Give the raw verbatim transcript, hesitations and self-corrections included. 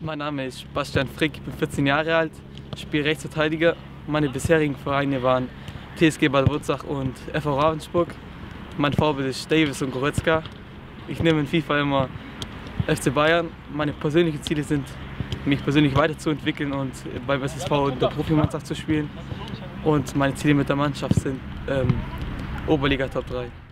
Mein Name ist Bastian Frick, ich bin vierzehn Jahre alt, spiele Rechtsverteidiger. Meine bisherigen Vereine waren T S G Bad Wurzach und F V Ravensburg. Mein Vorbild ist Davis und Goretzka. Ich nehme in FIFA immer F C Bayern. Meine persönlichen Ziele sind, mich persönlich weiterzuentwickeln und beim S S V in der Profimannschaft zu spielen. Und meine Ziele mit der Mannschaft sind ähm, Oberliga Top drei.